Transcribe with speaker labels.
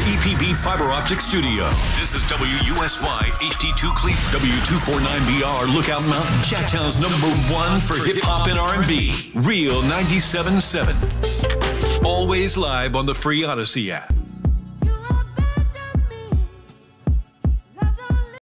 Speaker 1: EPB fiber optic studio. This is WUSY-HD2 Cleveland. W249BR Lookout Mountain, Chattown's #1 for hip-hop and R&B. Real 97.7. Always live on the free Odyssey app.